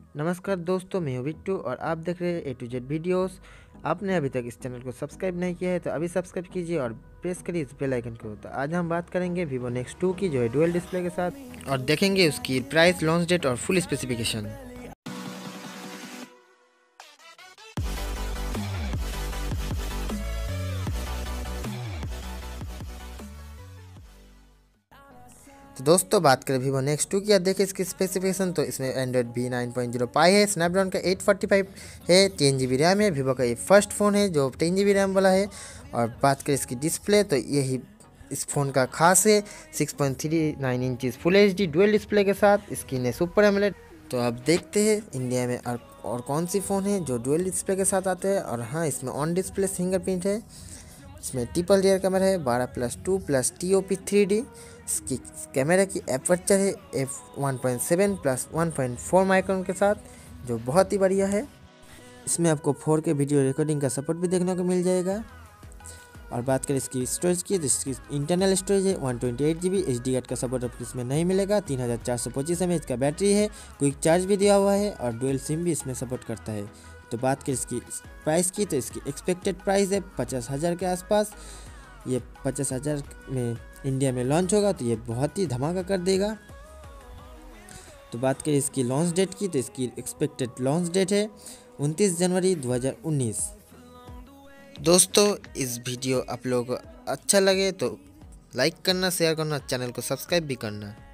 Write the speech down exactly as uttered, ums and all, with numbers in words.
नमस्कार दोस्तों, मैं हूं बिट्टू और आप देख रहे हैं ए टू जेड वीडियोस। आपने अभी तक इस चैनल को सब्सक्राइब नहीं किया है तो अभी सब्सक्राइब कीजिए और प्रेस करिए इस बेल आइकन को। तो आज हम बात करेंगे वीवो नेक्स टू की, जो है डुअल डिस्प्ले के साथ, और देखेंगे उसकी प्राइस, लॉन्च डेट और फुल स्पेसिफिकेशन। तो दोस्तों बात करें वीवो नेक्स टू की, देखें इसकी स्पेसिफिकेशन। तो इसमें Android v nine point zero pie है, स्नैपड्रैगन का एट फोर्टी फाइव है, टेन जी बी रैम है। वीवो का ये फर्स्ट फ़ोन है जो टेन जी बी रैम वाला है। और बात करें इसकी डिस्प्ले, तो यही इस फ़ोन का खास है, six point three nine inches full H D dual display के साथ। स्क्रीन है सुपर एमोलेड। तो अब देखते हैं इंडिया में और, और कौन सी फ़ोन है जो डुअल डिस्प्ले के साथ आते हैं। और हाँ, इसमें ऑन डिस्प्ले फिंगरप्रिंट है। इसमें ट्रिपल रियर कैमरा है, बारह plus two plus T O P three D. इसकी कैमरा की एपर्चर है F one point seven plus one point four micron के साथ, जो बहुत ही बढ़िया है। इसमें आपको फोर के वीडियो रिकॉर्डिंग का सपोर्ट भी देखने को मिल जाएगा। और बात करें इसकी स्टोरेज की, तो इसकी इंटरनल स्टोरेज है one twenty eight G B. H D card का सपोर्ट आपको इसमें नहीं मिलेगा। तीन हज़ार चार सौ पच्चीस एम एच का बैटरी है, क्विक चार्ज भी दिया हुआ है और डुअल सिम भी इसमें सपोर्ट करता है। तो बात करें इसकी प्राइस की, तो इसकी एक्सपेक्टेड प्राइस है पचास हज़ार के आसपास। ये पचास हज़ार में इंडिया में लॉन्च होगा तो ये बहुत ही धमाका कर देगा। तो बात करें इसकी लॉन्च डेट की, तो इसकी एक्सपेक्टेड लॉन्च डेट है उनतीस जनवरी दो हज़ार उन्नीस। दोस्तों इस वीडियो आप लोगों को अच्छा लगे तो लाइक करना, शेयर करना, चैनल को सब्सक्राइब भी करना।